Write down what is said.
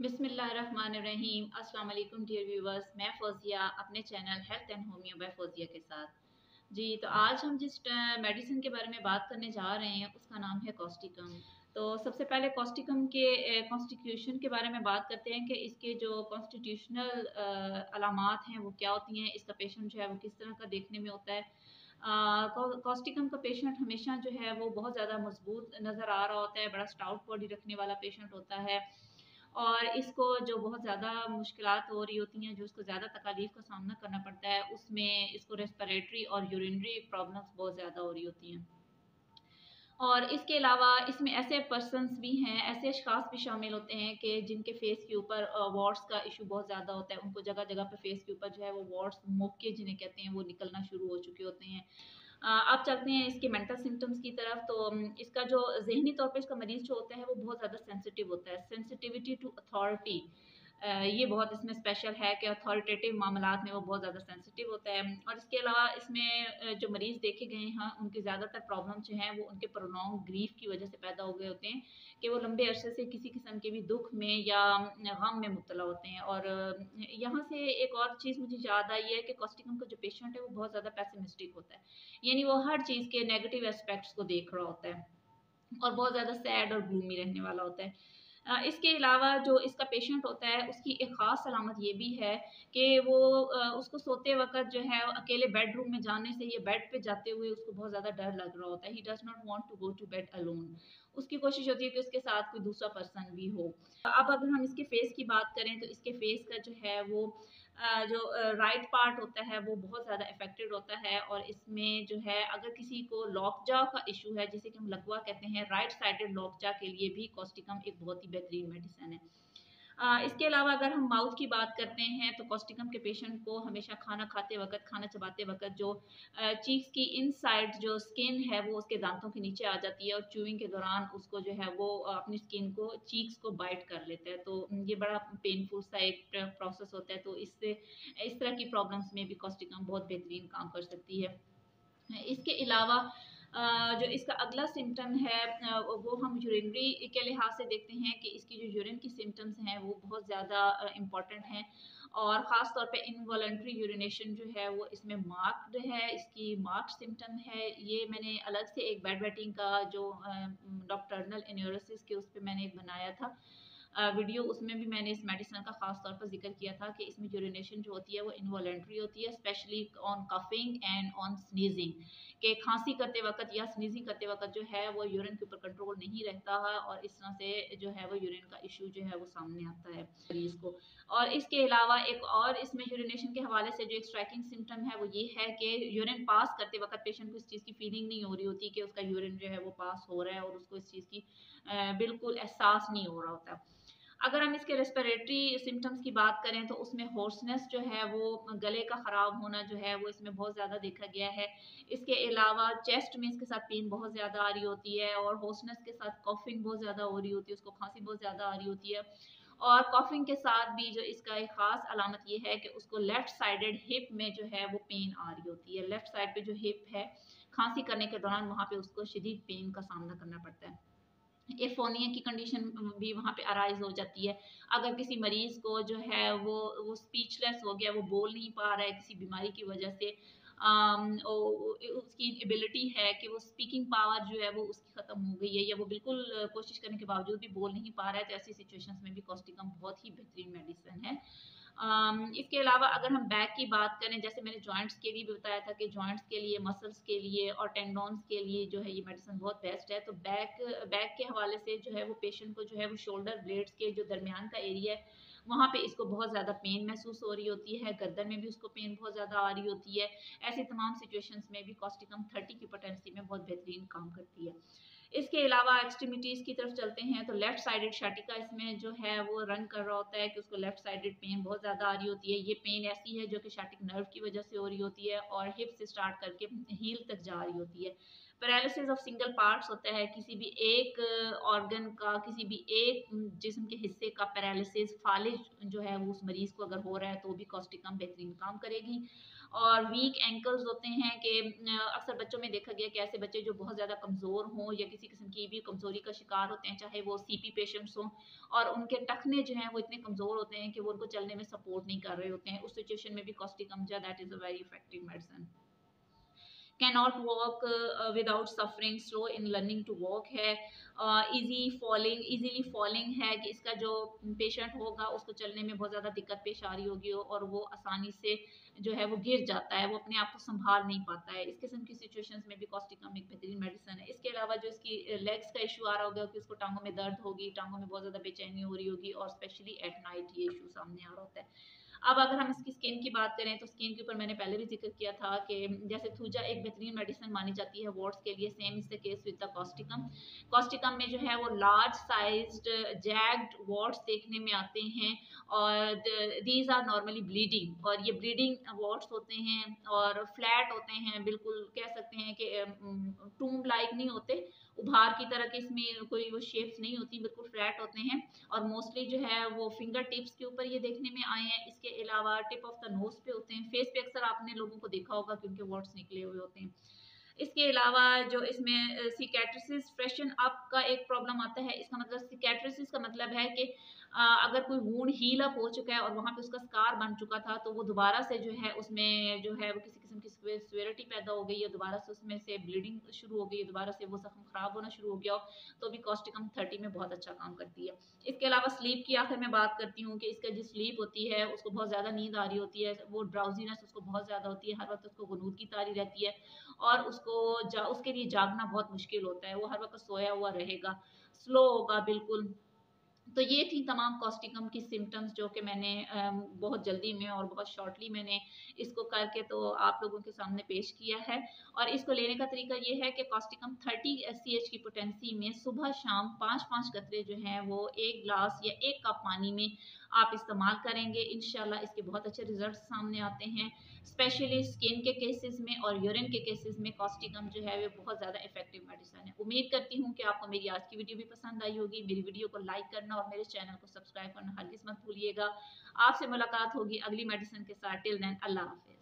बिस्मिल्लाहिर्रहमानिर्रहीम। अस्सलाम वालेकुम डियर व्यूवर्स, मैं फ़ौज़िया अपने channel health and homeo by Fauzia के साथ। जी, तो आज हम जिस मेडिसिन के बारे में बात करने जा रहे हैं उसका नाम है कॉस्टिकम। तो सबसे पहले कॉस्टिकम के कॉन्स्टिट्यूशन के बारे में बात करते हैं कि इसके जो कॉन्स्टिट्यूशनल अलामात हैं वो क्या होती हैं, इसका पेशेंट जो है वो किस तरह का देखने में होता है। कॉस्टिकम का पेशेंट हमेशा जो है वो बहुत ज़्यादा मजबूत नज़र आ रहा होता है, बड़ा स्टाउट बॉडी रखने वाला पेशेंट होता है और इसको जो बहुत ज़्यादा मुश्किलात हो रही होती हैं, जो उसको ज़्यादा तकालीफ का सामना करना पड़ता है, उसमें इसको रेस्पिरेटरी और यूरिनरी प्रॉब्लम्स बहुत ज़्यादा हो रही होती हैं। और इसके अलावा इसमें ऐसे पर्सन्स भी हैं, ऐसे अशख़ास भी शामिल होते हैं कि जिनके फेस के ऊपर वॉट्स का इशू बहुत ज़्यादा होता है। उनको जगह जगह पे फेस के ऊपर जो है वो वॉट्स, मोके जिन्हें कहते हैं, वो निकलना शुरू हो चुके होते हैं। अब चलते हैं इसके मेंटल सिम्टम्स की तरफ। तो इसका जो ज़हनी तौर पे इसका मरीज़ जो होता है वो बहुत ज़्यादा सेंसिटिव होता है। सेंसिटिविटी टू अथॉरिटी, ये बहुत इसमें स्पेशल है कि अथॉरिटेटिव मामलात में वो बहुत ज़्यादा सेंसिटिव होता है। और इसके अलावा इसमें जो मरीज़ देखे गए हैं उनकी ज़्यादातर प्रॉब्लम जो हैं वो उनके प्रोलॉन्ग ग्रीफ की वजह से पैदा हो गए होते हैं कि वो लंबे अरसे से किसी किस्म के भी दुख में या गम में मुब्तला होते हैं। और यहाँ से एक और चीज़ मुझे याद आई है कि कॉस्टिकम का जो पेशेंट है वो बहुत ज़्यादा पेसिमिस्टिक होता है, यानी वो हर चीज़ के नेगेटिव एस्पेक्ट्स को देख रहा होता है और बहुत ज़्यादा सैड और ग्लूमी रहने वाला होता है। इसके अलावा जो इसका पेशेंट होता है उसकी एक ख़ास अलामत ये भी है कि वो उसको सोते वक़्त जो है अकेले बेडरूम में जाने से या बेड पे जाते हुए उसको बहुत ज़्यादा डर लग रहा होता है। He does not want to go to bed alone. उसकी कोशिश होती है कि उसके साथ कोई दूसरा पर्सन भी हो। अब अगर हम इसके फेस की बात करें तो इसके फेस का जो है वो जो राइट पार्ट होता है वो बहुत ज़्यादा अफेक्टेड होता है। और इसमें जो है अगर किसी को लॉकजा का इशू है, जिसे कि हम लकवा कहते हैं, राइट साइडेड लॉकजा के लिए भी कॉस्टिकम एक बहुत ही बेहतरीन मेडिसिन है। इसके अलावा अगर हम माउथ की बात करते हैं तो कॉस्टिकम के पेशेंट को हमेशा खाना खाते वक़्त, खाना चबाते वक़्त जो चीक्स की इनसाइड जो स्किन है वो उसके दांतों के नीचे आ जाती है और च्यूइंग के दौरान उसको जो है वो अपनी स्किन को, चीक्स को बाइट कर लेता है। तो ये बड़ा पेनफुल सा एक प्रोसेस होता है। तो इससे इस तरह की प्रॉब्लम्स में भी कॉस्टिकम बहुत बेहतरीन काम कर सकती है। इसके अलावा जो इसका अगला सिम्टम है वो हम यूरिनरी के लिहाज से देखते हैं कि इसकी जो यूरिन की सिम्टम्स हैं वो बहुत ज़्यादा इम्पॉर्टेंट हैं और ख़ास तौर पे इनवॉलंटरी यूरिनेशन जो है वो इसमें मार्क्ड है, इसकी मार्क्ड सिम्टम है। ये मैंने अलग से एक बेड वेटिंग का जो डॉक्टर्नल एन्यूरोसिस के उस पे मैंने एक बनाया था वीडियो, उसमें भी मैंने इस मेडिसिन का खास तौर पर जिक्र किया था कि इसमें यूरिनेशन जो होती है वो इनवॉलंटरी होती है, specially on coughing and on sneezing, कि खांसी करते वक्त या स्नीजिंग करते वक्त जो है वो यूरिन के ऊपर कंट्रोल नहीं रहता है और इस तरह से जो है वो यूरिन का इशू जो है वो सामने आता है मरीज को। और इसके अलावा एक और इसमें यूरिनेशन के हवाले से जो एक स्ट्राइकिंग सिम्टम है वो ये है कि यूरिन पास करते वक्त पेशेंट को इस चीज़ की फीलिंग नहीं हो रही होती कि उसका यूरिन जो है वो पास हो रहा है और उसको इस चीज़ की बिल्कुल एहसास नहीं हो रहा होता। अगर हम इसके रेस्पिरेटरी सिम्टम्स की बात करें तो उसमें होर्सनेस जो है वो, गले का ख़राब होना जो है वो इसमें बहुत ज़्यादा देखा गया है। इसके अलावा चेस्ट में इसके साथ पेन बहुत ज़्यादा आ रही होती है और होर्सनेस के साथ कॉफिंग बहुत ज़्यादा हो रही होती है, उसको खांसी बहुत ज़्यादा आ रही होती है। और कॉफिंग के साथ भी जो इसका एक ख़ास अलामत ये है कि उसको लेफ़्ट साइडेड हिप में जो है वो पेन आ रही होती है। लेफ़्ट साइड पे जो हिप है, खांसी करने के दौरान वहाँ पे उसको शदीद पेन का सामना करना पड़ता है। एफोनिया की कंडीशन भी वहाँ पे अराइज हो जाती है। अगर किसी मरीज को जो है वो स्पीचलेस हो गया, वो बोल नहीं पा रहा है किसी बीमारी की वजह से, उसकी एबिलिटी है कि वो स्पीकिंग पावर जो है वो उसकी ख़त्म हो गई है या वो बिल्कुल कोशिश करने के बावजूद भी बोल नहीं पा रहा है, तो ऐसी सिचुएशंस में भी कॉस्टिकम बहुत ही बेहतरीन मेडिसिन है। इसके अलावा अगर हम बैक की बात करें, जैसे मैंने जॉइंट्स के लिए भी बताया था कि जॉइंट्स के लिए, मसल्स के लिए और टेंडोन्स के लिए जो है ये मेडिसिन बहुत बेस्ट है। तो बैक बैक के हवाले से जो है वो पेशेंट को जो है वो शोल्डर ब्लेड्स के जो दरमियान का एरिया है वहाँ पे इसको बहुत ज़्यादा पेन महसूस हो रही होती है, गर्दन में भी उसको पेन बहुत ज़्यादा आ रही होती है। ऐसी तमाम सिचुएशंस में भी कॉस्टिकम 30 की पोटेंसी में बहुत बेहतरीन काम करती है। इसके अलावा एक्सट्रीमिटीज़ की तरफ चलते हैं तो लेफ्ट साइडेड शाटिका इसमें जो है वो रन कर रहा होता है कि उसको लेफ्ट साइडेड पेन बहुत ज़्यादा आ रही होती है। ये पेन ऐसी है जो कि शाटिक नर्व की वजह से हो रही होती है और हिप से स्टार्ट करके हील तक जा रही होती है। पैरालिसिस ऑफ सिंगल पार्ट्स होता है, किसी भी एक ऑर्गन का, किसी भी एक जिस्म के हिस्से का पैरालिसिस, फालिज जो है वो उस मरीज को अगर हो रहा है तो भी कॉस्टिकम बेहतरीन काम करेगी। और वीक एंकल्स होते हैं कि अक्सर बच्चों में देखा गया कि ऐसे बच्चे जो बहुत ज़्यादा कमज़ोर हों या किसी किस्म की भी कमज़ोरी का शिकार होते हैं, चाहे वो सीपी पेशेंट्स हों, और उनके टखने जो हैं वो इतने कमज़ोर होते हैं कि वो उनको चलने में सपोर्ट नहीं कर रहे होते हैं, उस सिचुएशन में भी कॉस्टिकम जो that is a very effective medicine. cannot walk without suffering, slow in learning to walk है, easily falling है कि इसका जो पेशेंट होगा उसको चलने में बहुत ज़्यादा दिक्कत पेश आ रही होगी और वो आसानी से जो है वो गिर जाता है, वो अपने आप को संभाल नहीं पाता है। इस किस्म की सिचुएशंस में भी कॉस्टिकम एक बेहतरीन मेडिसिन है। इसके अलावा जो इसकी लेग्स का इशू आ रहा होगा कि उसको टांगों में दर्द होगी, टांगों में बहुत ज़्यादा बेचैनी हो रही होगी और स्पेशली एट नाइट ये इशू सामने आ रहा होता है। अब अगर हम इसकी स्किन की बात करें तो स्किन के ऊपर मैंने पहले भी जिक्र किया था कि जैसे थूजा एक बेहतरीन मेडिसिन मानी जाती है वॉट्स के लिए, same is the case with the causticum. Causticum में जो है वो लार्ज साइज्ड जैग्ड वॉट्स देखने में आते हैं और दीज आर नॉर्मली ब्लीडिंग, और ये ब्लीडिंग वॉट्स होते हैं और फ्लैट होते हैं, बिल्कुल कह सकते हैं कि टूम लाइक नहीं होते, उभार की तरह के इसमें कोई वो शेप्स नहीं होती, बिल्कुल फ्लैट होते हैं और मोस्टली जो है वो फिंगर टिप्स के ऊपर ये देखने में आए हैं। इसके अलावा टिप ऑफ द नोज पे होते हैं, फेस पे अक्सर आपने लोगों को देखा होगा क्योंकि वॉट्स निकले हुए होते हैं। इसके अलावा जो इसमें सिकैट्रिसिस फ्रेशन अप का एक प्रॉब्लम आता है। इसका मतलब सिकैट्रिसिस का मतलब है कि अगर कोई वूंड हील अप हो चुका है और वहाँ पे उसका स्कार बन चुका था तो वो दोबारा से जो है उसमें जो है वो किसी किस्म की सिवियरिटी पैदा हो गई है, दोबारा से उसमें से ब्लीडिंग शुरू हो गई है, दोबारा से वो जख्म खराब होना शुरू हो गया हो, तो भी कॉस्टिकम 30 में बहुत अच्छा काम करती है। इसके अलावा स्लीप की आखिर में बात करती हूँ कि इसका जो स्लीप होती है उसको बहुत ज़्यादा नींद आ रही होती है, वो ड्राउजीनेस उसको बहुत ज़्यादा होती है, हर वक्त उसको गुनूद की तारी रहती है और उसके लिए जागना बहुत मुश्किल होता है, वो हर वक्त सोया हुआ रहेगा, स्लो होगा बिल्कुल। तो ये थी तमाम कॉस्टिकम की सिम्टम्स जो कि मैंने बहुत जल्दी में और बहुत शॉर्टली मैंने इसको करके तो आप लोगों के सामने पेश किया है। और इसको लेने का तरीका ये है कि कॉस्टिकम 30 SCH की पोटेंसी में सुबह शाम 5-5 कतरे जो हैं वो 1 ग्लास या 1 कप पानी में आप इस्तेमाल करेंगे, इंशाल्लाह इसके बहुत अच्छे रिजल्ट सामने आते हैं। स्पेशली स्किन के केसेस में और यूरिन के केसेस में कॉस्टिकम जो है वो बहुत ज़्यादा इफेक्टिव मेडिसिन है। उम्मीद करती हूँ कि आपको मेरी आज की वीडियो भी पसंद आई होगी। मेरी वीडियो को लाइक करना और मेरे चैनल को सब्सक्राइब करना हरगिज़ मत भूलिएगा। आपसे मुलाकात होगी अगली मेडिसिन के साथ। टिल देन अल्लाह हाफिज़।